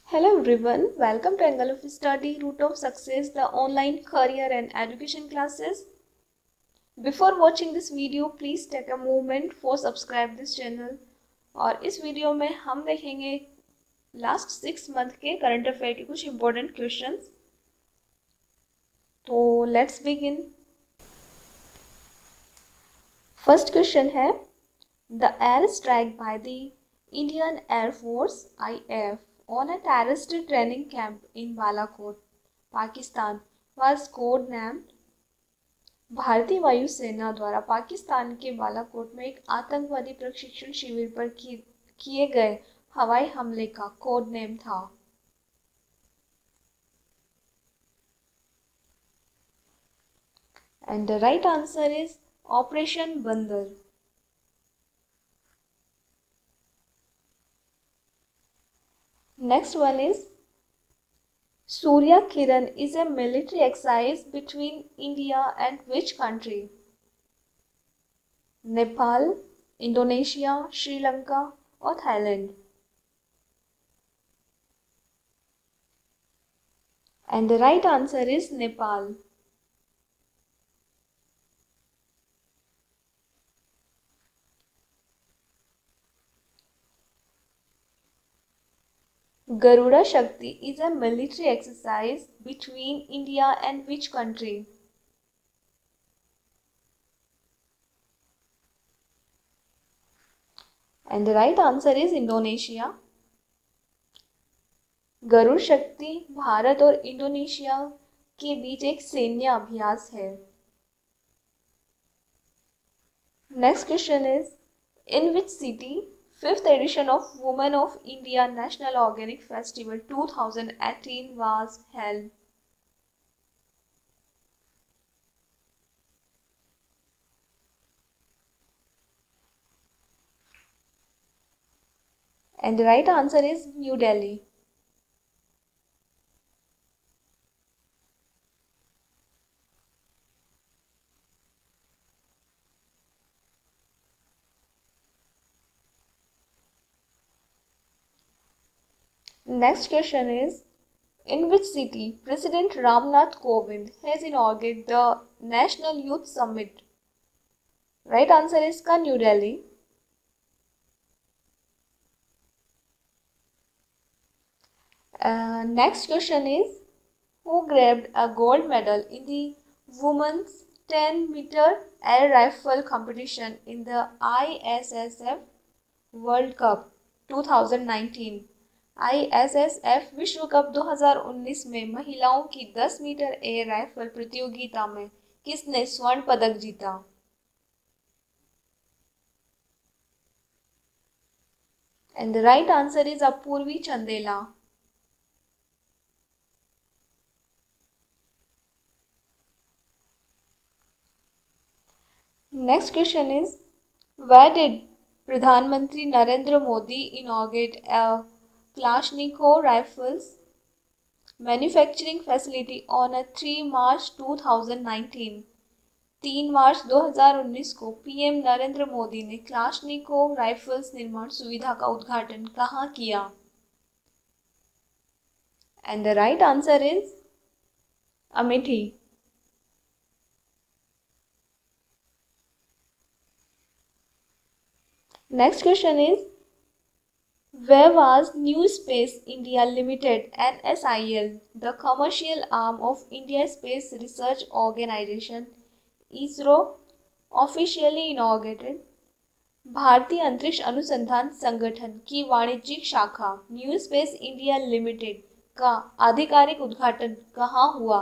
Hello everyone, welcome to Angle of Study, Root of Success, the online career and education classes. Before watching this video, please take a moment for subscribe this channel. और इस video में हम देखेंगे last 6 month के current affair के कुछ important questions. तो let's begin. First question है the air strike by the Indian air force IAF on a terrorist training camp in Balakot, Pakistan was codenamed. भारतीय वायुसेना द्वारा पाकिस्तान के बालाकोट में एक आतंकवादी प्रशिक्षण शिविर पर किए गए हवाई हमले का कोड नेम था. And the right answer is Operation Bandar. Next one is Surya Kiran is a military exercise between India and which country? Nepal, Indonesia, Sri Lanka or Thailand? And the right answer is Nepal. Garuda Shakti is a military exercise between India and which country? And the right answer is Indonesia. Garuda Shakti Bharat और Indonesia के बीच एक सैन्य अभ्यास है. Next question is in which city 5th edition of Women of India National Organic Festival 2018 was held? And the right answer is New Delhi. Next question is in which city President Ramnath Kovind has inaugurated the National Youth Summit? Right answer is New Delhi. Next question is who grabbed a gold medal in the women's 10-meter air rifle competition in the ISSF World Cup 2019? ISSF विश्व cup 2019 में महिलाओं की 10 metre air rifle प्रतियोगिता में किसने स्वर्ण पदक जीता? And the right answer is Apurvi Chandela. Next question is where did Pradhan Mantri Narendra Modi inaugurate a Kalashnikov rifles manufacturing facility on a 3 March 2019? 3 मार्च 2019 को पीएम नरेंद्र मोदी ने क्लाशनिकोव राइफल्स निर्माण सुविधा का उद्घाटन कहाँ किया? And the right answer is Amethi. Next question is where was New Space India Limited NSIL, the commercial arm of India Space Research Organization ISRO, officially inaugurated? भारतीय अंतरिक्ष अनुसंधान संगठन की वाणिज्यिक शाखा न्यू स्पेस इंडिया लिमिटेड का आधिकारिक उद्घाटन कहाँ हुआ?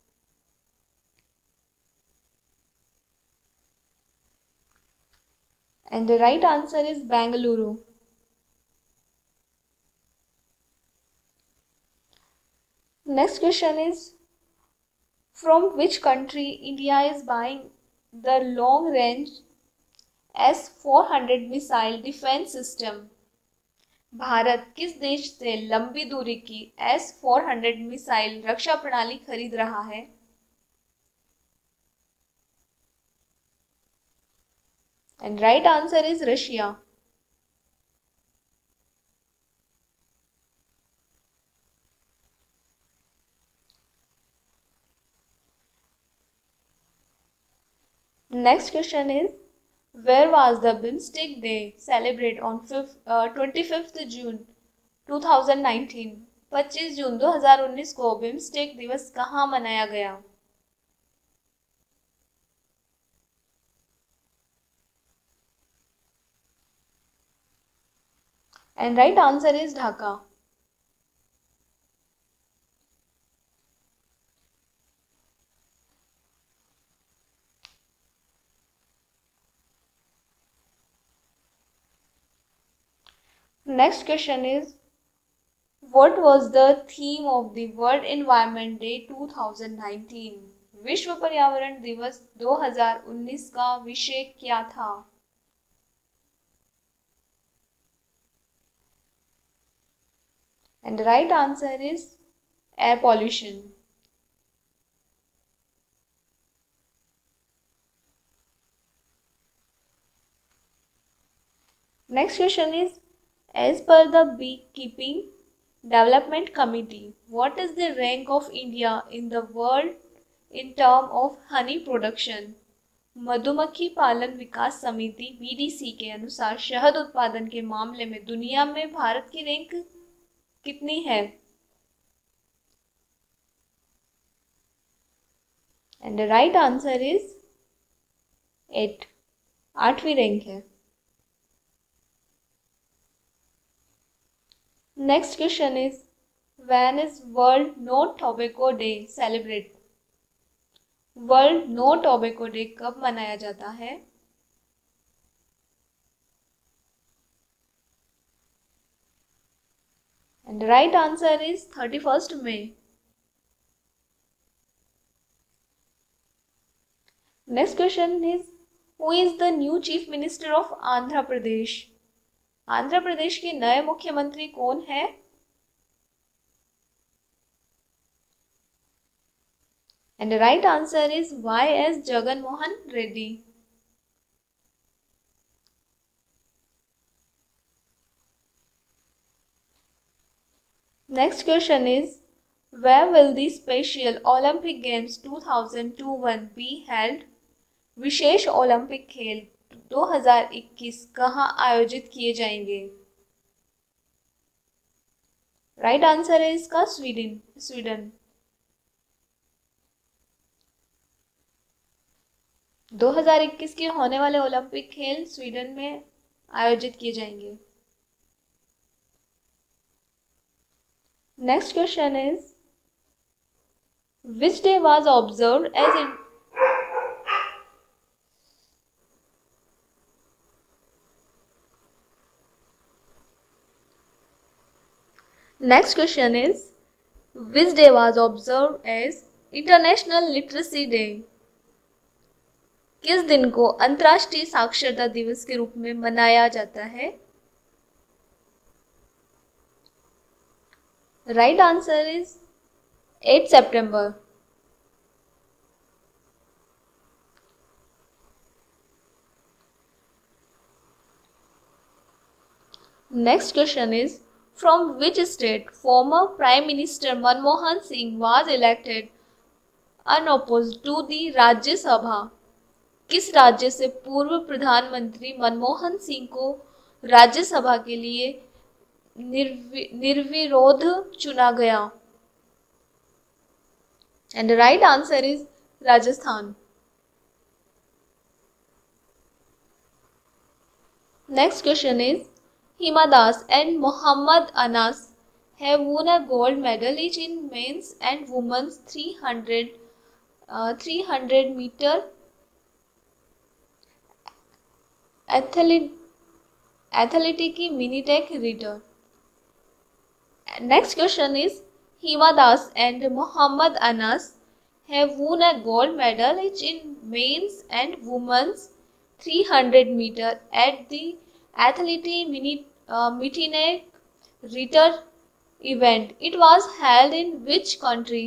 And the right answer is Bengaluru. Next question is from which country India is buying the long range S-400 missile defense system? Bharat किस देश से लंबी दूरी की S-400 मिसाइल रक्षा प्रणाली खरीद रहा है? And right answer is Russia. Next question is, where was the BIMSTEC Day celebrated on 25th June 2019? 25 जून 2019 को बिम्स्टेक दिवस कहाँ मनाया गया? And right answer is Dhaka. Next question is, what was the theme of the World Environment Day 2019? विश्व पर्यावरण दिवस 2019 का विषय क्या था? And the right answer is air pollution. Next question is, as per the Beekeeping Development Committee, what is the rank of India in the world in term of honey production? मधुमक्खी पालन विकास समिति BDC के अनुसार शहद उत्पादन के मामले में दुनिया में भारत की रैंक कितनी है? And the right answer is 8. 8वीं रैंक है. Next question is, when is World No Tobacco Day celebrated? World no tobacco day कब मनाया जाता है? And the right answer is 31st May. Next question is, who is the new Chief Minister of Andhra Pradesh? Andhra Pradesh के नए मुख्यमंत्री कौन है? And the right answer is Y.S. Jagan Mohan Reddy. Next question is, where will the Special Olympic Games 2021 be held? विशेष Olympic खेल 2021 कहाँ आयोजित किए जाएंगे? राइट आंसर है इसका स्वीडन. 2021 के होने वाले ओलंपिक खेल स्वीडन में आयोजित किए जाएंगे. Next question is, which day was observed as Next question is, which day was observed as International Literacy Day? किस दिन को अंतर्राष्ट्रीय साक्षरता दिवस के रूप में मनाया जाता है? राइट आंसर इज 8 सितंबर. Next question is, from which state former Prime Minister Manmohan Singh was elected unopposed to the Rajya Sabha? किस राज्य से पूर्व प्रधानमंत्री मनमोहन सिंह को राज्यसभा के लिए निर्विरोध चुना गया? And right answer is Rajasthan. Next question is, Hima Das and Mohammad Anas have won a gold medal each in men's and women's 300 meter athletic mini-tech reader. Next question is, Hima Das and Mohammad Anas have won a gold medal each in men's and women's 300 meter at the athletic mini-tech reader event. It was held in which country?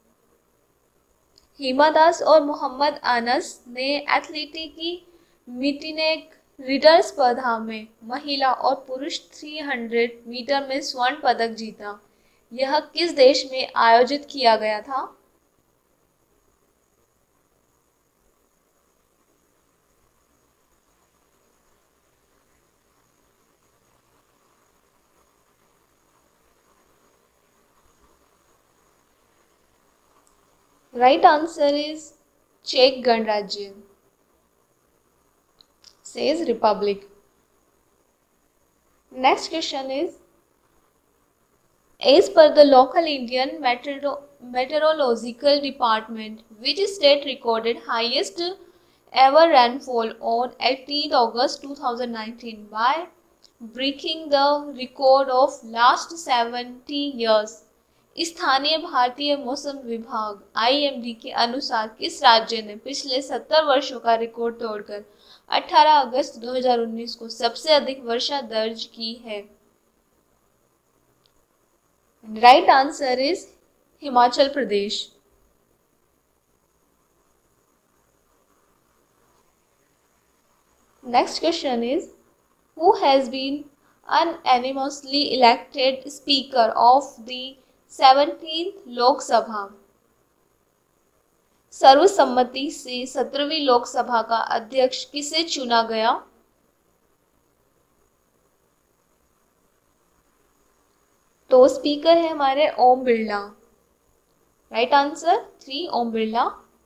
Hima Das और मोहम्मद अनस ने athletic की मीटिनेक reader स्पर्धा में महिला और पुरुष 300 metre में स्वर्ण पदक जीता. यह किस देश में आयोजित किया गया था? राइट आंसर इज चेक गणराज्य, says republic. Next question is, as per the local Indian meteorological department, which state recorded highest ever rainfall on 18th August 2019 by breaking the record of last 70 years? स्थानीय भारतीय मौसम विभाग IMD के अनुसार किस राज्य ने पिछले 70 वर्षों का रिकॉर्ड तोड़कर 18 अगस्त 2019 को सबसे अधिक वर्षा दर्ज की है? Right answer is Himachal Pradesh. Next question is, who has been unanimously elected Speaker of the 17th लोक सभा? सर्वसम्मति से 17वीं लोकसभा का अध्यक्ष किसे चुना गया? तो स्पीकर है हमारे Om Birla. Right answer 3 Om Birla.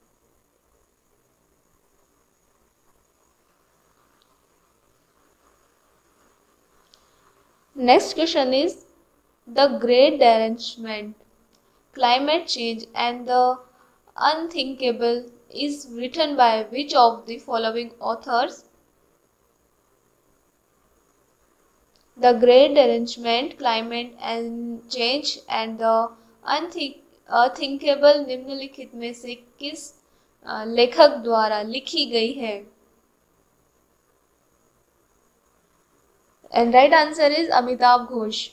Next question is, the great derangement, climate change and the unthinkable is written by which of the following authors? The Great Derangement, Climate and Change and the Unthinkable निम्नलिखित में से किस लेखक द्वारा लिखी गई है? And right answer is Amitabh Ghosh.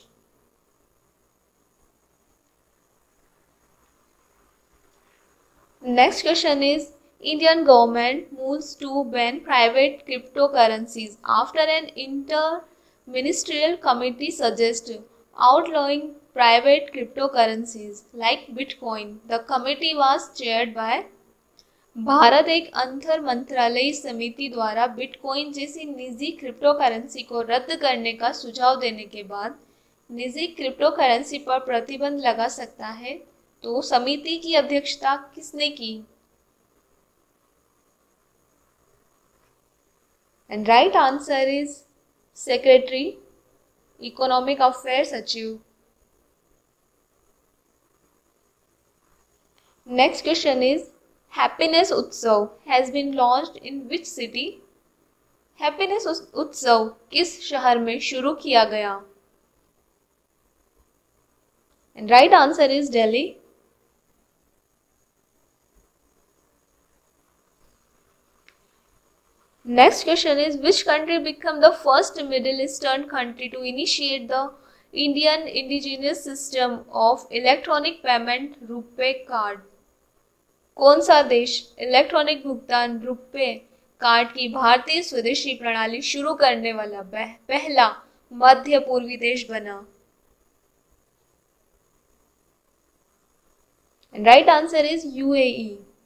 Next question is, Indian government moves to ban private cryptocurrencies after an inter-ministerial committee suggests outlawing private cryptocurrencies like Bitcoin. The committee was chaired by Bharat एक अंतर मंत्रालयी समिति द्वारा बिटकॉइन जैसी निजी क्रिप्टो करेंसी को रद्द करने का सुझाव देने के बाद निजी क्रिप्टो करेंसी पर प्रतिबंध लगा सकता है. तो समिति की अध्यक्षता किसने की? And right answer is secretary economic affair सचिव. Next question is, happiness Utsav has been launched in which city? Happiness Utsav किस शहर में शुरू किया गया? And right answer is Delhi. Next question is, which country became the first Middle Eastern country to initiate the Indian indigenous system of electronic payment RuPay card? कौन सा देश electronic भुगतान रुपे कार्ड की भारतीय स्वदेशी प्रणाली शुरू करने वाला पहला मध्य पूर्वी देश बना? Right answer is UAE.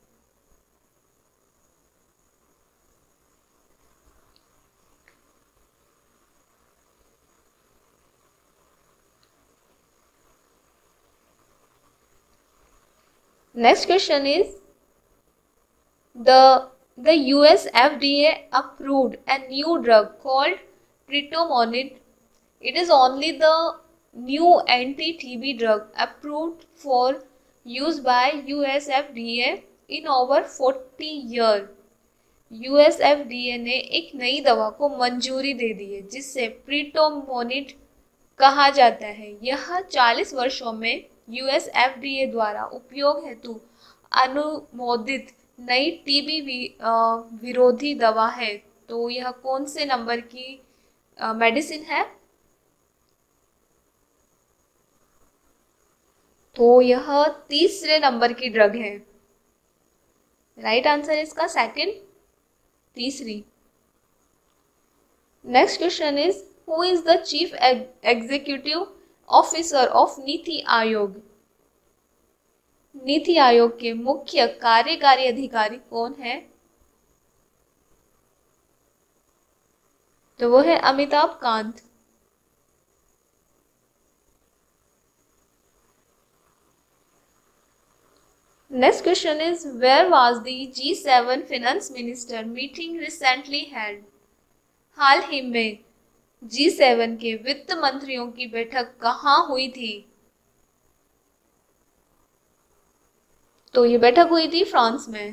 Next question is, the US FDA approved a new drug called Pritomonid. It is only the new anti-TB drug approved for use by US FDA in over 40 years. US FDA ने एक नई दवा को मंजूरी दे दी है जिससे प्रीटोमोनिड कहा जाता है. यह 40 वर्षों में US FDA द्वारा उपयोग हेतु अनुमोदित नई टीबी विरोधी दवा है. तो यह कौन से नंबर की मेडिसिन है? तो यह 3रे नंबर की ड्रग है. राइट आंसर इसका सेकंड, 3री. Next question is, who is the chief executive officer of NITI Aayog? NITI Aayog के मुख्य कार्यकारी अधिकारी कौन है? तो वो है Amitabh Kant. Next question is, where was the G7 finance minister meeting recently held? हाल ही में G7 के वित्त मंत्रियों की बैठक कहाँ हुई थी? तो ये बैठक हुई थी फ्रांस में।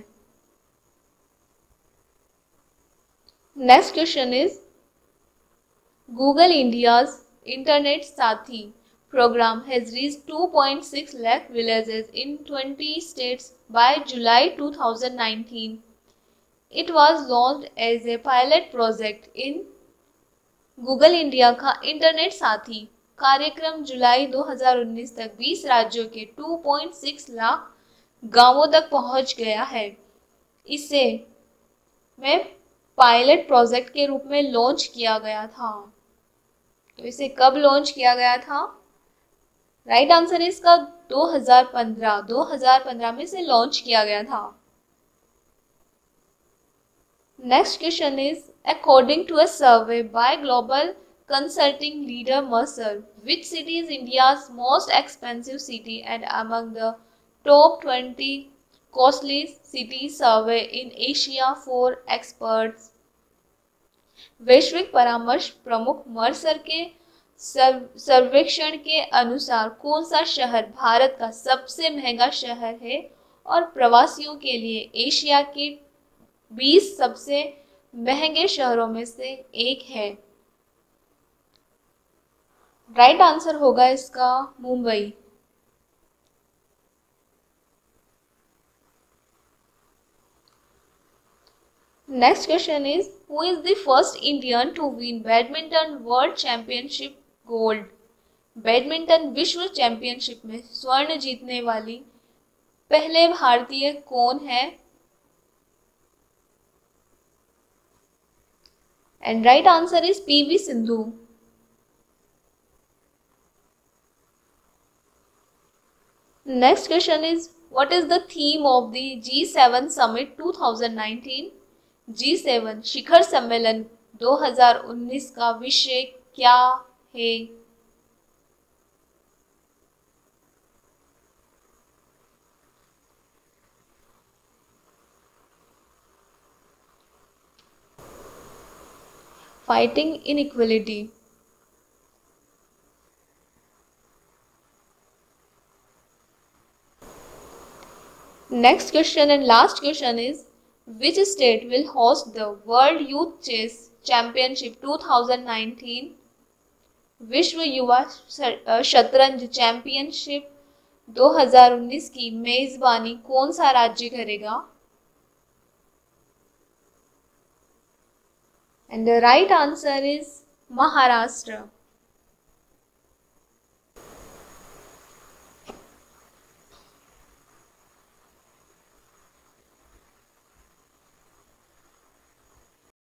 Next question is, Google India's internet Saathi program has reached 2.6 lakh villages in 20 states by July 2019. It was launched as a pilot project in Google India का इंटरनेट साथी कार्यक्रम जुलाई 2019 तक 20 राज्यों के 2.6 लाख गांवों तक पहुंच गया है। इसे में पायलट प्रोजेक्ट के रूप में लॉन्च किया गया था। तो इसे कब लॉन्च किया गया था? राइट आंसर है इसका 2015 में से लॉन्च किया गया था। Next question is, according to a survey by global consulting leader Mercer, which city is India's most expensive city and among the top 20 costly city survey in Asia for experts. वैश्विक परामर्श प्रमुख Mercer के सर्वेक्षण के अनुसार कौन सा शहर भारत का सबसे महंगा शहर है और प्रवासियों के लिए एशिया के 20 सबसे महंगे शहरों में से एक है? राइट आंसर होगा इसका Mumbai. Next question is, who is the first Indian to win badminton world championship gold? Badminton विश्व चैंपियनशिप में स्वर्ण जीतने वाली पहले भारतीय कौन है? And right answer is PV Sindhu. Next question is, what is the theme of the G7 summit 2019? G7 शिखर सम्मेलन 2019 का विषय क्या है? Fighting inequality. Next question and last question is, which state will host the World Youth Chess Championship 2019? विश्व युवा शतरंज championship 2019 की मेजबानी कौन सा राज्य करेगा? And the right answer is Maharashtra.